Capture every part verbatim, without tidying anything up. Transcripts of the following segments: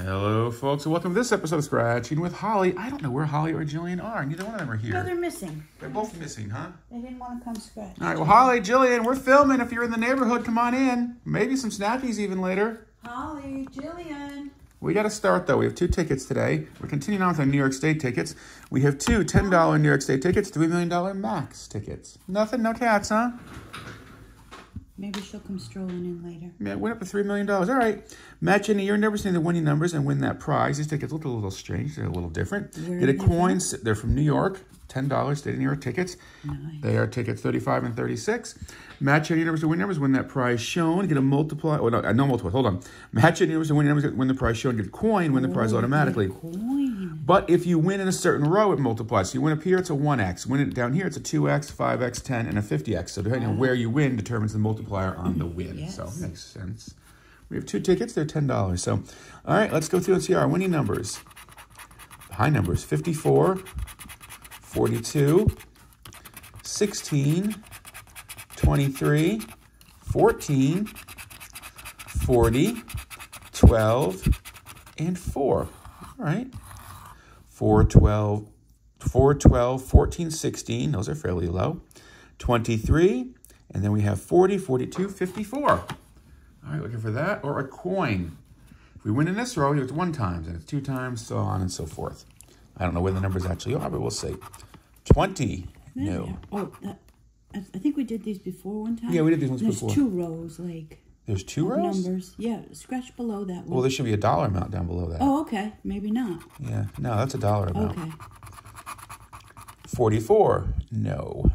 Hello, folks, and welcome to this episode of Scratching with Holly. I don't know where Holly or Jillian are. Neither one of them are here. No, they're missing. They're both missing, huh? They didn't want to come scratch. All right, well, Holly, Jillian, we're filming. If you're in the neighborhood, come on in. Maybe some snackies even later. Holly, Jillian. We got to start, though. We have two tickets today. We're continuing on with our New York State tickets. We have two ten dollar New York State tickets, three million dollar max tickets. Nothing, no cats, huh? Maybe she'll come strolling in later. Yeah, went up to three million dollars. All right. Match any of your numbers, the winning numbers, and win that prize. These tickets look a little strange. They're a little different. Where Get a are they coin. from? They're from New York. ten dollars State of New York tickets. Nice. They are tickets thirty-five and thirty-six. Match any numbers to win numbers, win that prize shown. Get a multiply. Oh, no, no multiple. Hold on. Match any numbers to win numbers, win the prize shown. Get a coin, win the prize Oh, automatically. Coin. But if you win in a certain row, it multiplies. So you win up here, it's a one X. Win it down here, it's a two X, five X, ten, and a fifty X. So depending on where you win determines the multiplier on the win. Yes. So makes sense. We have two tickets. They're ten dollars. So, all right, let's go through and see our winning numbers. High numbers, fifty-four, forty-two, sixteen, twenty-three, fourteen, forty, twelve, and four. All right. four, twelve, four, twelve, fourteen, sixteen. Those are fairly low. twenty-three. And then we have forty, forty-two, fifty-four. All right, looking for that. Or a coin. If we win in this row, it's one times, and it's two times, so on and so forth. I don't know where the numbers actually are, but we'll see. twenty. No. Oh, that, I I think we did these before one time. Yeah, we did these ones There's before. There's two rows, like. There's two of rows? Numbers. Yeah, scratch below that one. Well, there should be a dollar amount down below that. Oh, okay. Maybe not. Yeah, no, that's a dollar amount. Okay. forty-four. No.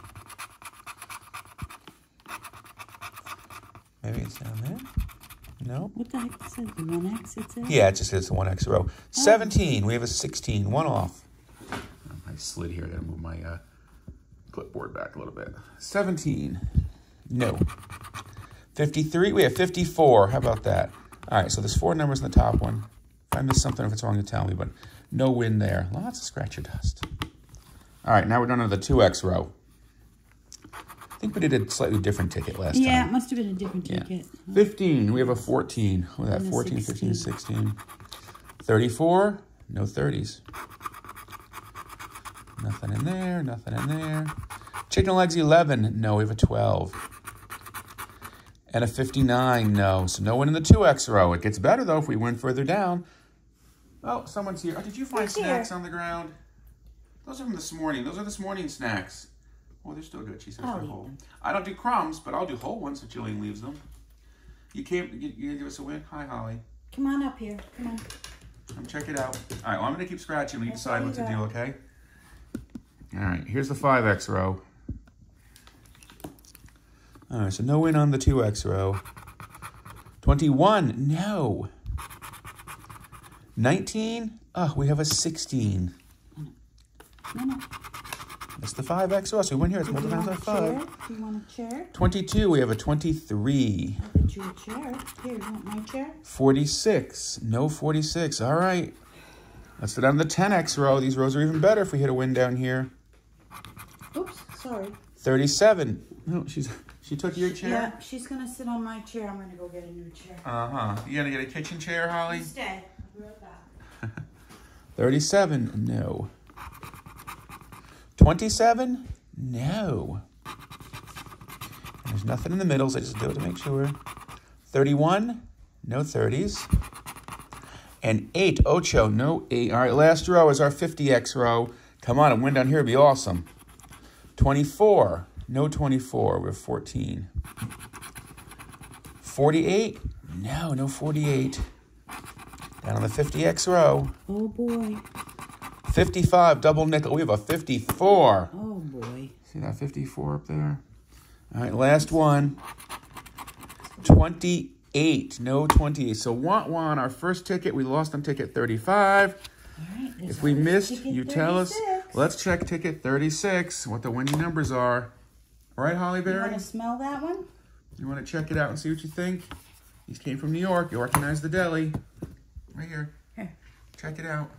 Maybe it's down there. No. What the heck is that? The one X it says? Yeah, it just says the one X row. seventeen. We have a sixteen. One off. I slid here. I gotta move my uh, clipboard back a little bit. seventeen. No. fifty-three. We have fifty-four. How about that? All right, so there's four numbers in the top one. If I miss something, if it's wrong, you tell me, but no win there. Lots of scratcher dust. All right, now we're down to the two X row. I think we did a slightly different ticket last Yeah, time. it must have been a different Yeah. ticket. fifteen. We have a fourteen. Look at that. And a fourteen, sixteen. fifteen, sixteen. thirty-four. No thirties. Nothing in there. Nothing in there. Chicken legs, eleven. No, we have a twelve. And a fifty-nine. No. So no one in the two X row. It gets better, though, if we win further down. Oh, someone's here. Oh, did you find Who's snacks here? on the ground? Those are from this morning. Those are this morning snacks. Oh, they're still good. She says I'll they're eat whole. them. I don't do crumbs, but I'll do whole ones if Jillian leaves them. You came. You, you gonna give us a win? Hi, Holly. Come on up here. Come on. Come check it out. All right. Well, I'm gonna keep scratching. We That's decide all what you to do. got. Okay. All right. Here's the five X row. All right. So no win on the two X row. twenty-one. No. nineteen. Oh, we have a sixteen. No, no. That's the five X row. So we win here. It's Do you multiple want times a by chair? five. Do you want a chair? twenty-two. We have a twenty-three. I'll get you a chair. Here, you want my chair? forty-six. No forty-six. All right. Let's go down to the ten X row. These rows are even better if we hit a win down here. Oops, sorry. thirty-seven. No, she's she took your chair? Yeah, she's going to sit on my chair. I'm going to go get a new chair. Uh-huh. You gonna get a kitchen chair, Holly? Instead, I'll be right back. thirty-seven. No. twenty-seven. No. And there's nothing in the middle, so I just do it to make sure. thirty-one. No thirties. And eight. Ocho. No eight. All right, last row is our fifty X row. Come on, a win down here would be awesome. twenty-four. No twenty-four. We're fourteen. forty-eight. No, no forty-eight. Down on the fifty X row. Oh, boy. fifty-five. Double nickel. We have a fifty-four. Oh, boy. See that fifty-four up there? All right, last one. twenty-eight. No twenty-eight. So, want one. Our first ticket, we lost on ticket thirty-five. All right. If we missed, ticket you tell us. thirty-six. Let's check ticket thirty-six, what the winning numbers are. All right, Holly You Berry? want to smell that one? You want to check it out and see what you think? These came from New York. You recognize the deli. Right here. Here. Check it out.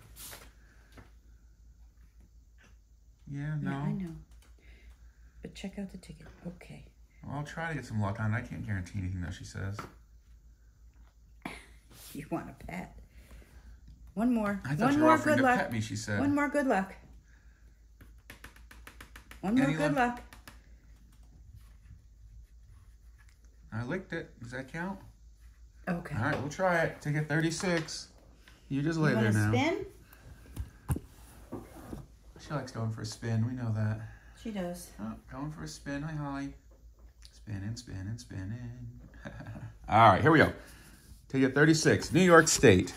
Yeah, no. Yeah, I know. But check out the ticket. Okay. Well, I'll try to get some luck on it. I can't guarantee anything, though, she says. You want a pet? One more. I thought One you were more offering good to luck. pet me, she said. One more good luck. One more Any good luck? luck. I licked it. Does that count? Okay. All right, we'll try it. Ticket thirty-six. You just lay You there want to now. spin? She likes going for a spin. We know that. She does. Oh, going for a spin. Hi, Holly. Spinning, spinning, spinning. All right, here we go. Ticket thirty-six. New York State.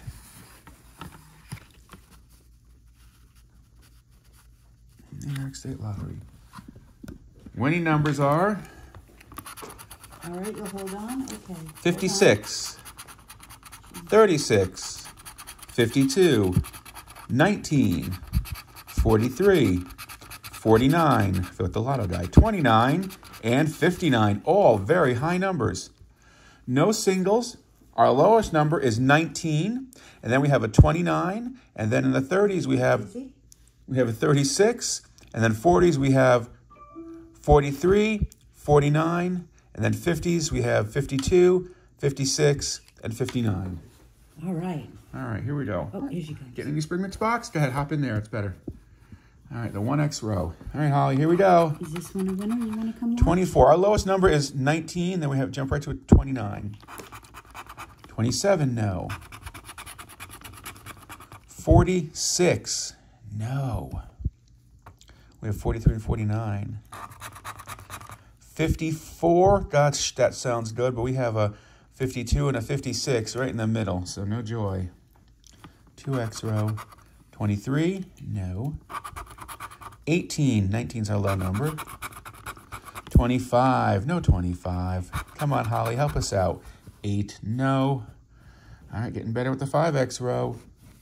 New York State Lottery. Winning numbers are All right, you'll hold on. Okay. fifty-six, thirty-six, fifty-two, nineteen, forty-three, forty-nine, I feel like the lotto guy, twenty-nine, and fifty-nine, all very high numbers. No singles. Our lowest number is nineteen, and then we have a twenty-nine, and then in the thirties we have we have a thirty-six, and then forties we have forty-three, forty-nine, and then fifties we have fifty-two, fifty-six, and fifty-nine. All right. All right, here we go. Oh, here you go. Getting any spring mix box? Go ahead, hop in there. It's better. All right, the one X row. All right, Holly, here we go. Is this one a winner? You want to come watch? twenty-four. Our lowest number is nineteen. Then we have jump right to a twenty-nine. twenty-seven, no. forty-six, no. We have forty-three and forty-nine. fifty-four, gosh, that sounds good, but we have a fifty-two and a fifty-six right in the middle, so no joy. two X row. twenty-three, no. eighteen, nineteen's our low number. twenty-five, no twenty-five. Come on, Holly, help us out. eight, no. All right, getting better with the five X row.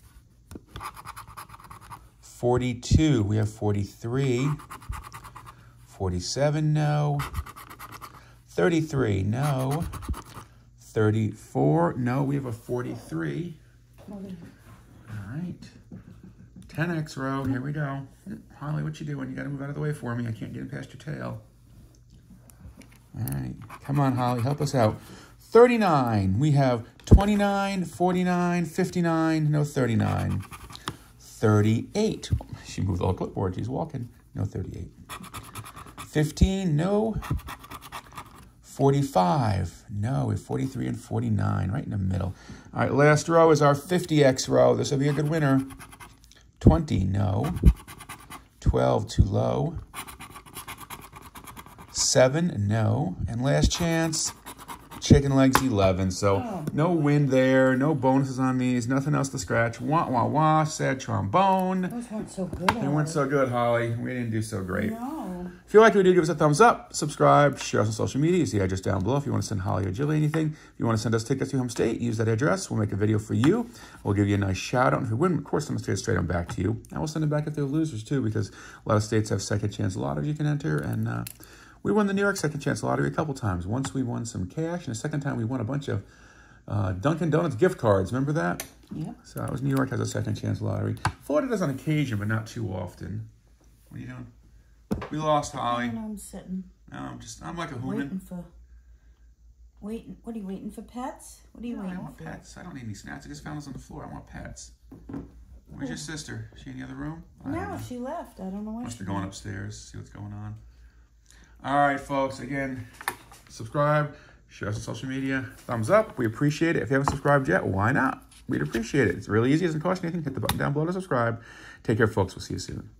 forty-two, we have forty-three. forty-seven, no. thirty-three, no. thirty-four, no, we have a forty-three. All right. ten X row, here we go. Holly, what you doing? You got to move out of the way for me. I can't get in past your tail. All right, come on, Holly, help us out. thirty-nine, we have twenty-nine, forty-nine, fifty-nine, no thirty-nine. thirty-eight, she moved the whole clipboard, she's walking. No thirty-eight. fifteen, no. forty-five, no. We have forty-three and forty-nine, right in the middle. All right, last row is our fifty X row. This will be a good winner. twenty, no. twelve, too low. seven, no. And last chance, chicken legs, eleven. So Oh. no win there, no bonuses on these, nothing else to scratch. Wah, wah, wah, sad trombone. Those weren't so good. They weren't so good, Holly. We didn't do so great. No. If you like what we do, give us a thumbs up, subscribe, share us on social media. You see the address down below if you want to send Holly or Jilly anything. If you want to send us tickets to home state, use that address. We'll make a video for you. We'll give you a nice shout out. And if you win, of course, I'm going to straight on back to you. And we'll send it back if they're losers too, because a lot of states have second chance lotteries you can enter. And uh, we won the New York second chance lottery a couple times. Once we won some cash, and the second time we won a bunch of uh, Dunkin' Donuts gift cards. Remember that? Yep. So it was New York has a second chance lottery. Florida does on occasion, but not too often. What are you doing? We lost, Holly. And I'm sitting. No, I'm just, I'm like a Waiting human. for. Waiting. What are you waiting for? Pets? What are you No, waiting I want for? pets. I don't need any snacks. I just found those on the floor. I want pets. Where's your sister? Is she in the other room? I don't No, know. she left. I don't know where Must she be going upstairs, see what's going on. All right, folks. Again, subscribe, share us on social media. Thumbs up. We appreciate it. If you haven't subscribed yet, why not? We'd appreciate it. It's really easy. It doesn't cost you anything. Hit the button down below to subscribe. Take care, folks. We'll see you soon.